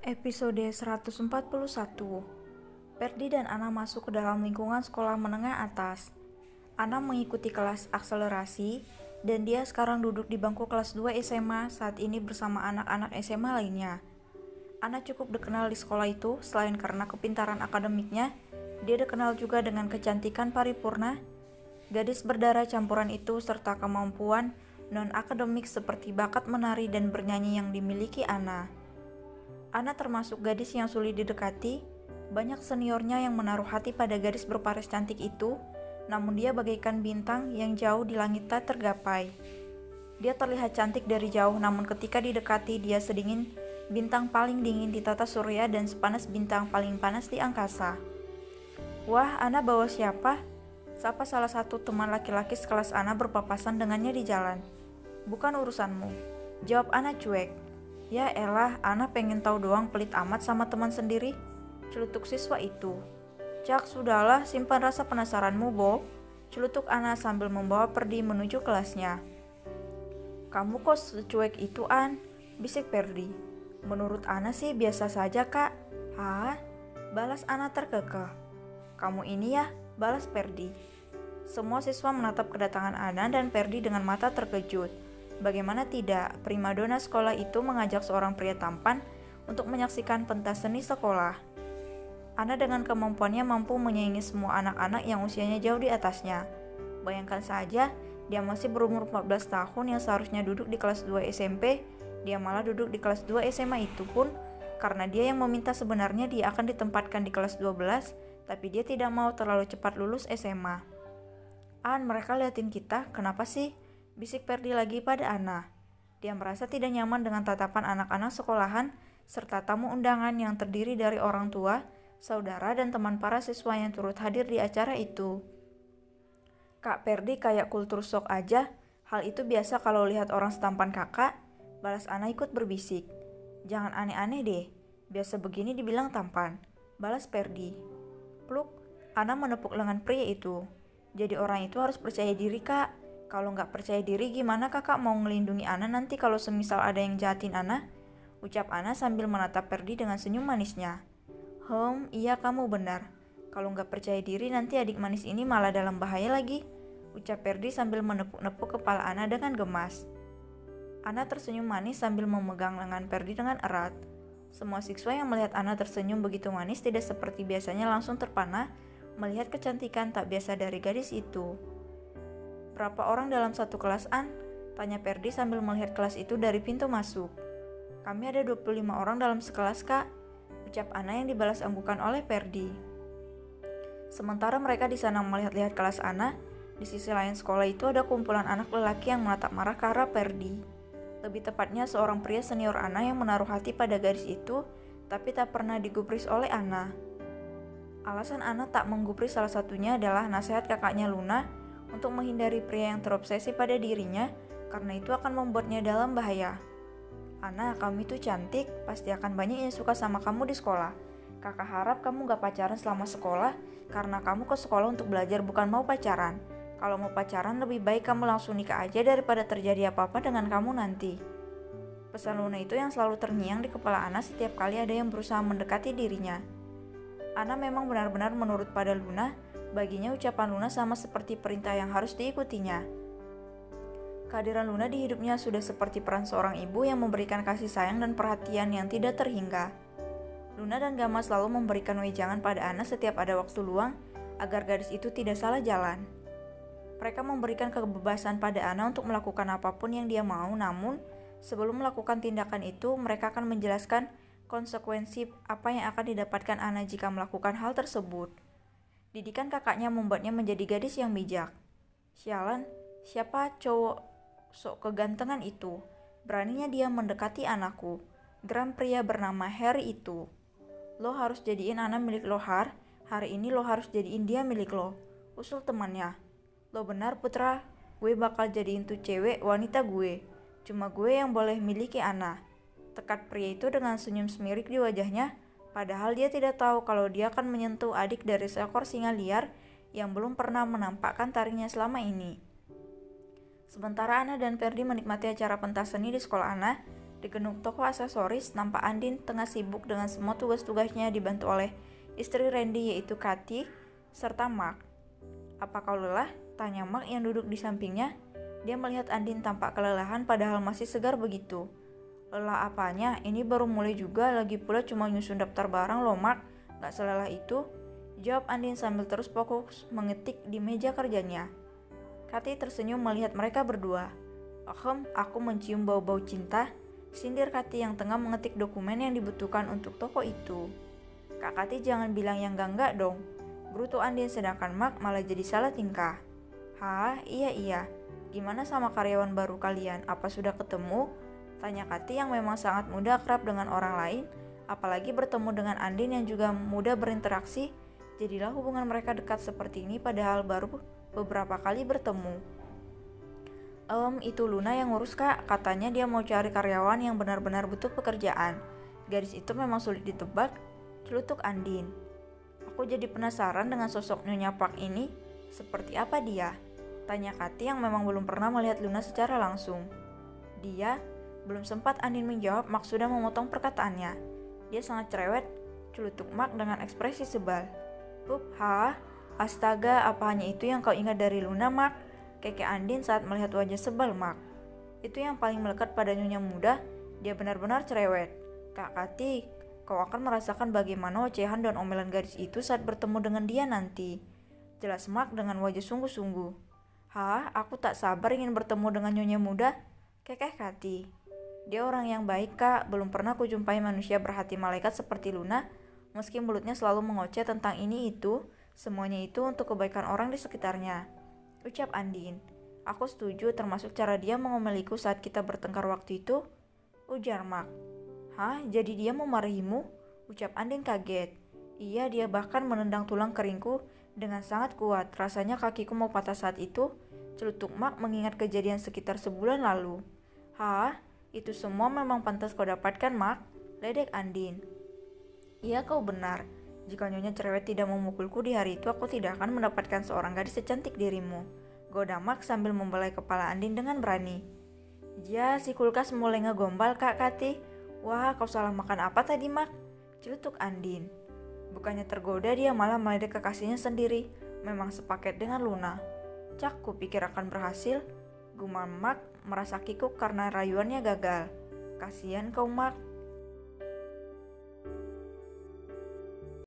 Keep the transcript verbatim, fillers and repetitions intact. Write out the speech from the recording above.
Episode seratus empat puluh satu. Perdi dan Ana masuk ke dalam lingkungan sekolah menengah atas. Ana mengikuti kelas akselerasi dan dia sekarang duduk di bangku kelas dua S M A saat ini bersama anak-anak S M A lainnya. Ana cukup dikenal di sekolah itu selain karena kepintaran akademiknya, dia dikenal juga dengan kecantikan paripurna, gadis berdarah campuran itu serta kemampuan non-akademik seperti bakat menari dan bernyanyi yang dimiliki Ana. Ana termasuk gadis yang sulit didekati, banyak seniornya yang menaruh hati pada gadis berparas cantik itu, namun dia bagaikan bintang yang jauh di langit tak tergapai. Dia terlihat cantik dari jauh, namun ketika didekati dia sedingin bintang paling dingin di tata surya dan sepanas bintang paling panas di angkasa. Wah, Ana bawa siapa? Sapa salah satu teman laki-laki sekelas Ana berpapasan dengannya di jalan. Bukan urusanmu, jawab Ana cuek. Ya elah, Ana pengen tahu doang, pelit amat sama teman sendiri, celutuk siswa itu. Cak, sudahlah, simpan rasa penasaranmu, Bob, celutuk Ana sambil membawa Perdi menuju kelasnya. Kamu kok secuek itu, An? Bisik Perdi. Menurut Ana sih biasa saja, Kak. Hah? Balas Ana terkekeh. Kamu ini ya? Balas Perdi. Semua siswa menatap kedatangan Ana dan Perdi dengan mata terkejut. Bagaimana tidak, primadona sekolah itu mengajak seorang pria tampan untuk menyaksikan pentas seni sekolah. Ana dengan kemampuannya mampu menyaingi semua anak-anak yang usianya jauh di atasnya. Bayangkan saja, dia masih berumur empat belas tahun yang seharusnya duduk di kelas dua S M P, dia malah duduk di kelas dua S M A itu pun karena dia yang meminta sebenarnya dia akan ditempatkan di kelas dua belas, tapi dia tidak mau terlalu cepat lulus S M A. An, mereka liatin kita, kenapa sih? Bisik Perdi lagi pada Ana. Dia merasa tidak nyaman dengan tatapan anak-anak sekolahan serta tamu undangan yang terdiri dari orang tua, saudara, dan teman para siswa yang turut hadir di acara itu. Kak Perdi kayak kultur shock aja, hal itu biasa kalau lihat orang setampan kakak, balas Ana ikut berbisik. Jangan aneh-aneh deh, biasa begini dibilang tampan, balas Perdi. Pluk, Ana menepuk lengan pria itu. Jadi orang itu harus percaya diri, Kak. Kalau nggak percaya diri gimana kakak mau ngelindungi Ana nanti kalau semisal ada yang jahatin Ana? Ucap Ana sambil menatap Perdi dengan senyum manisnya. Hmm, iya kamu benar. Kalau nggak percaya diri nanti adik manis ini malah dalam bahaya lagi. Ucap Perdi sambil menepuk-nepuk kepala Ana dengan gemas. Ana tersenyum manis sambil memegang lengan Perdi dengan erat. Semua siswa yang melihat Ana tersenyum begitu manis tidak seperti biasanya langsung terpana melihat kecantikan tak biasa dari gadis itu. Berapa orang dalam satu kelas, An? Tanya Perdi sambil melihat kelas itu dari pintu masuk. Kami ada dua puluh lima orang dalam sekelas, Kak, ucap Ana yang dibalas anggukan oleh Perdi. Sementara mereka di sana melihat-lihat kelas Ana, di sisi lain sekolah itu ada kumpulan anak lelaki yang menatap marah ke arah Perdi. Lebih tepatnya seorang pria senior Ana yang menaruh hati pada gadis itu, tapi tak pernah digubris oleh Ana. Alasan Ana tak menggubris salah satunya adalah nasihat kakaknya Luna untuk menghindari pria yang terobsesi pada dirinya, karena itu akan membuatnya dalam bahaya. Ana, kamu itu cantik, pasti akan banyak yang suka sama kamu di sekolah. Kakak harap kamu gak pacaran selama sekolah, karena kamu ke sekolah untuk belajar bukan mau pacaran. Kalau mau pacaran lebih baik kamu langsung nikah aja daripada terjadi apa-apa dengan kamu nanti. Pesan Luna itu yang selalu terngiang di kepala Ana setiap kali ada yang berusaha mendekati dirinya. Ana memang benar-benar menurut pada Luna. Baginya ucapan Luna sama seperti perintah yang harus diikutinya. Kehadiran Luna di hidupnya sudah seperti peran seorang ibu yang memberikan kasih sayang dan perhatian yang tidak terhingga. Luna dan Gama selalu memberikan wejangan pada Ana setiap ada waktu luang agar gadis itu tidak salah jalan. Mereka memberikan kebebasan pada Ana untuk melakukan apapun yang dia mau, namun sebelum melakukan tindakan itu mereka akan menjelaskan konsekuensi apa yang akan didapatkan Ana jika melakukan hal tersebut. Didikan kakaknya membuatnya menjadi gadis yang bijak. Sialan, siapa cowok sok kegantengan itu? Beraninya dia mendekati anakku. Geram pria bernama Harry itu. Lo harus jadiin Ana milik lo, Har. Hari ini lo harus jadiin dia milik lo. Usul temannya. Lo benar putra, gue bakal jadiin tuh cewek wanita gue. Cuma gue yang boleh miliki Ana. Tekat pria itu dengan senyum semirik di wajahnya. Padahal dia tidak tahu kalau dia akan menyentuh adik dari seekor singa liar yang belum pernah menampakkan taringnya selama ini. Sementara Ana dan Perdi menikmati acara pentas seni di sekolah Ana, Di genung toko aksesoris, nampak Andin tengah sibuk dengan semua tugas-tugasnya dibantu oleh istri Randy yaitu Kathy serta Mark. "Apa kau lelah?" tanya Mark yang duduk di sampingnya. Dia melihat Andin tampak kelelahan padahal masih segar begitu. "Lelah apanya? Ini baru mulai juga, lagi pula cuma nyusun daftar barang loh Mark, gak selelah itu," jawab Andin sambil terus fokus mengetik di meja kerjanya. Kathy tersenyum melihat mereka berdua. "Ahem, aku mencium bau-bau cinta," sindir Kathy yang tengah mengetik dokumen yang dibutuhkan untuk toko itu. "Kak Kathy jangan bilang yang enggak-enggak dong," gerutu Andin sedangkan Mark malah jadi salah tingkah. "Hah, iya iya. Gimana sama karyawan baru kalian? Apa sudah ketemu?" tanya Kathy yang memang sangat mudah akrab dengan orang lain, apalagi bertemu dengan Andin yang juga mudah berinteraksi. Jadilah hubungan mereka dekat seperti ini padahal baru beberapa kali bertemu. Ehm, itu Luna yang ngurus kak, katanya dia mau cari karyawan yang benar-benar butuh pekerjaan. Gadis itu memang sulit ditebak, celutuk Andin. "Aku jadi penasaran dengan sosok Nyonya Park ini, seperti apa dia?" tanya Kathy yang memang belum pernah melihat Luna secara langsung. Dia, belum sempat Andin menjawab, Mark sudah memotong perkataannya. "Dia sangat cerewet," celutuk Mark dengan ekspresi sebal. "Hup, hah? Astaga, apa hanya itu yang kau ingat dari Luna, Mark?" keke Andin saat melihat wajah sebal Mark. "Itu yang paling melekat pada nyonya muda, dia benar-benar cerewet. Kak Kathy, kau akan merasakan bagaimana ocehan dan omelan gadis itu saat bertemu dengan dia nanti," jelas Mark dengan wajah sungguh-sungguh. "Hah, aku tak sabar ingin bertemu dengan nyonya muda," kekeh Kathy. "Dia orang yang baik kak, belum pernah kujumpai manusia berhati malaikat seperti Luna. Meski mulutnya selalu mengoceh tentang ini itu, semuanya itu untuk kebaikan orang di sekitarnya," ucap Andin. "Aku setuju, termasuk cara dia mengomeliku saat kita bertengkar waktu itu," ujar Mark. "Hah, jadi dia memarahimu?" ucap Andin kaget. "Iya, dia bahkan menendang tulang keringku dengan sangat kuat. Rasanya kakiku mau patah saat itu," celutuk Mark mengingat kejadian sekitar sebulan lalu. "Hah, itu semua memang pantas kau dapatkan, Mark," ledek Andin. "Iya, kau benar. Jika Nyonya cerewet tidak memukulku di hari itu, aku tidak akan mendapatkan seorang gadis secantik dirimu," goda Mark sambil membelai kepala Andin dengan berani. "Ya, si kulkas mulai ngegombal Kak Kathy. Wah, kau salah makan apa tadi, Mark?" celutuk Andin. Bukannya tergoda, dia malah meledek kekasihnya sendiri. Memang sepaket dengan Luna. "Cak, kupikir akan berhasil," gumam Mark merasa kikuk karena rayuannya gagal. "Kasihan kau, Mark.